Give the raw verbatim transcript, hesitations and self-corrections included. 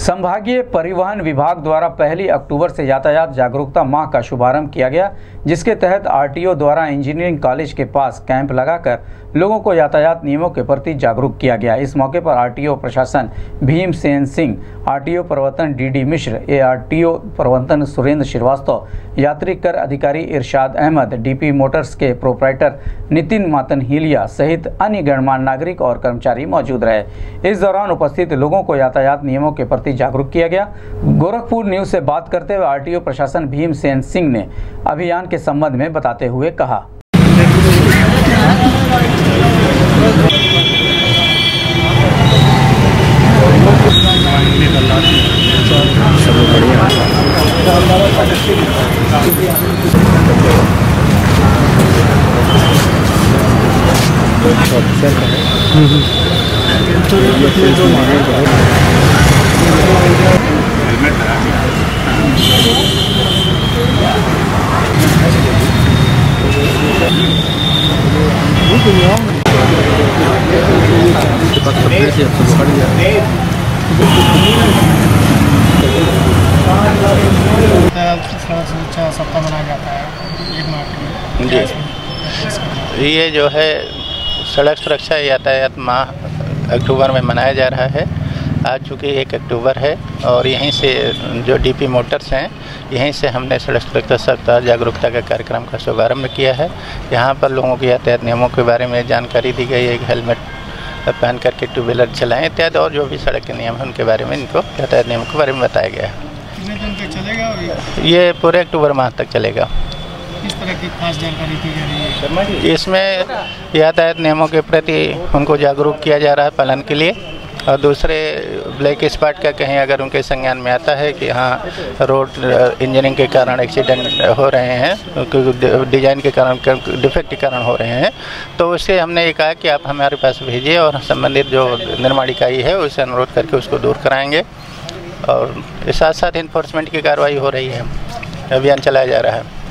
संभागीय परिवहन विभाग द्वारा पहली अक्टूबर से यातायात जागरूकता माह का शुभारंभ किया गया, जिसके तहत आरटीओ द्वारा इंजीनियरिंग कॉलेज के पास कैंप लगाकर लोगों को यातायात नियमों के प्रति जागरूक किया गया। इस मौके पर आरटीओ प्रशासन भीमसेन सिंह, आरटीओ प्रवर्तन डीडी मिश्र, एआरटीओ प्रवर्तन सुरेंद्र श्रीवास्तव, यात्री कर अधिकारी इरशाद अहमद, डीपी मोटर्स के प्रोप्राइटर नितिन मातनहिलिया सहित अन्य गणमान्य नागरिक और कर्मचारी मौजूद रहे। इस दौरान उपस्थित लोगों को यातायात नियमों के प्रति जागरूक किया गया। गोरखपुर न्यूज से बात करते हुए आरटीओ प्रशासन भीमसेन सिंह ने अभियान के संबंध में बताते हुए कहा। सुरक्षा सप्ताह मनाया जाता है एक माह के लिए। जी, ये जो है सड़क सुरक्षा यातायात माह अक्टूबर में मनाया जा रहा है। आज चूँकि एक अक्टूबर है और यहीं से जो डीपी मोटर्स हैं, यहीं से हमने सड़क सुरक्षा सप्ताह जागरूकता का कार्यक्रम का शुभारंभ किया है। यहाँ पर लोगों को यातायात नियमों के बारे में जानकारी दी गई है, हेलमेट पहन करके टू व्हीलर चलाएँ इत्यादि, और जो भी सड़क के नियम हैं उनके बारे में इनको यातायात नियमों के बारे में बताया गया है। कितने दिन तक चलेगा? ये पूरे अक्टूबर माह तक चलेगा। किस तरह की खास जानकारी दी जा रही है? इसमें यातायात नियमों के प्रति उनको जागरूक किया जा रहा है पालन के लिए, और दूसरे ब्लैक स्पॉट का कहीं अगर उनके संज्ञान में आता है कि हाँ रोड इंजीनियरिंग के कारण एक्सीडेंट हो रहे हैं, डिजाइन के कारण, डिफेक्ट के कारण हो रहे हैं, तो उससे हमने ये कहा कि आप हमारे पास भेजिए और संबंधित जो निर्माण इकाई है उससे अनुरोध करके उसको दूर कराएंगे। और साथ साथ इन्फोर्समेंट की कार्रवाई हो रही है, अभियान चलाया जा रहा है।